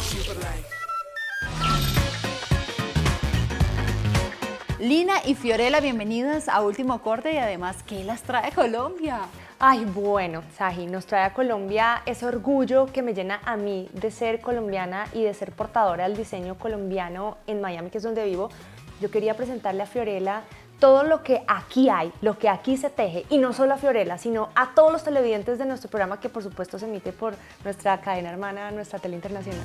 Lina y Fiorella, bienvenidas a Último Corte y además, ¿qué las trae Colombia? Ay, bueno, Saji, nos trae a Colombia ese orgullo que me llena a mí de ser colombiana y de ser portadora del diseño colombiano en Miami, que es donde vivo. Yo quería presentarle a Fiorella todo lo que aquí hay, lo que aquí se teje, y no solo a Fiorella, sino a todos los televidentes de nuestro programa, que por supuesto se emite por nuestra cadena hermana, nuestra tele internacional.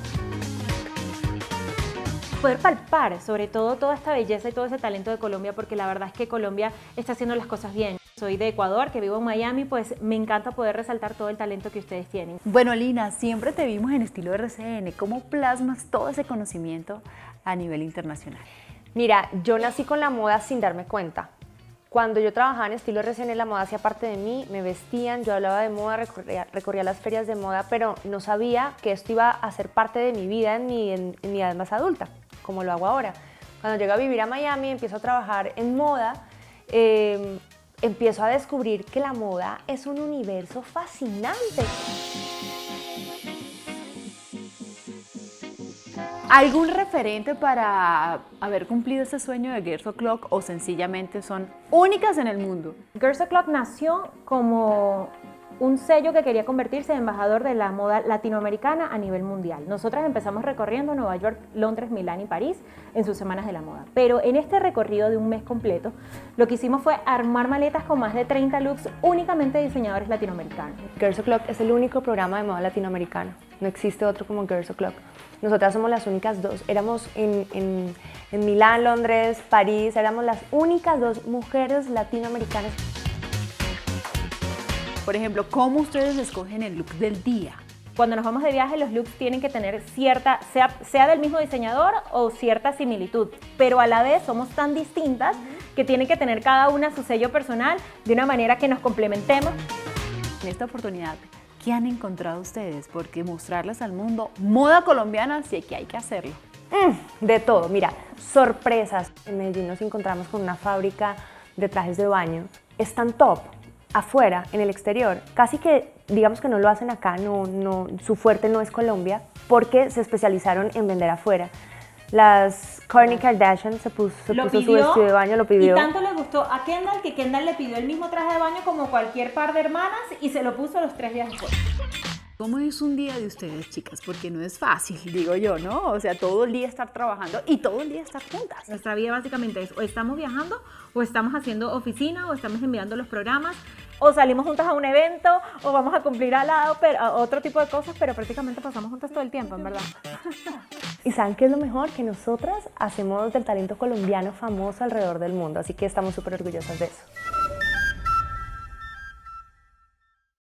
Poder palpar sobre todo toda esta belleza y todo ese talento de Colombia, porque la verdad es que Colombia está haciendo las cosas bien. Soy de Ecuador, que vivo en Miami, pues me encanta poder resaltar todo el talento que ustedes tienen. Bueno, Lina, siempre te vimos en estilo RCN. ¿Cómo plasmas todo ese conocimiento a nivel internacional? Mira, yo nací con la moda sin darme cuenta. Cuando yo trabajaba en estilo RCN, la moda hacía parte de mí, me vestían, yo hablaba de moda, recorría las ferias de moda, pero no sabía que esto iba a ser parte de mi vida en mi edad más adulta, como lo hago ahora. Cuando llego a vivir a Miami, empiezo a trabajar en moda, empiezo a descubrir que la moda es un universo fascinante. ¿Algún referente para haber cumplido ese sueño de Girls O'Clock o sencillamente son únicas en el mundo? Girls O'Clock nació como un sello que quería convertirse en embajador de la moda latinoamericana a nivel mundial. Nosotras empezamos recorriendo Nueva York, Londres, Milán y París en sus semanas de la moda. Pero en este recorrido de un mes completo, lo que hicimos fue armar maletas con más de 30 looks únicamente de diseñadores latinoamericanos. Girls O'Clock es el único programa de moda latinoamericano. No existe otro como Girls O'Clock. Nosotras somos las únicas dos. Éramos en Milán, Londres, París, éramos las únicas dos mujeres latinoamericanas. Por ejemplo, ¿cómo ustedes escogen el look del día? Cuando nos vamos de viaje, los looks tienen que tener cierta, sea del mismo diseñador o cierta similitud, pero a la vez somos tan distintas que tienen que tener cada una su sello personal de una manera que nos complementemos. En esta oportunidad, ¿qué han encontrado ustedes? Porque mostrarlas al mundo, moda colombiana, sí que hay que hacerlo. De todo, mira, sorpresas. En Medellín nos encontramos con una fábrica de trajes de baño. Están top. Afuera, en el exterior, casi que digamos que no lo hacen acá, su fuerte no es Colombia, porque se especializaron en vender afuera. Las Kourtney Kardashian se puso su vestido de baño, lo pidió. Y tanto le gustó a Kendall que Kendall le pidió el mismo traje de baño como cualquier par de hermanas y se lo puso los 3 días después. ¿Cómo es un día de ustedes, chicas? Porque no es fácil, digo yo, ¿no? O sea, todo el día estar trabajando y todo el día estar juntas. Nuestra vida básicamente es o estamos viajando, o estamos haciendo oficina, o estamos enviando los programas, o salimos juntas a un evento, o vamos a cumplir al lado, pero otro tipo de cosas, pero prácticamente pasamos juntas todo el tiempo, en verdad. ¿Y saben qué es lo mejor? Que nosotras hacemos del talento colombiano famoso alrededor del mundo, así que estamos súper orgullosas de eso.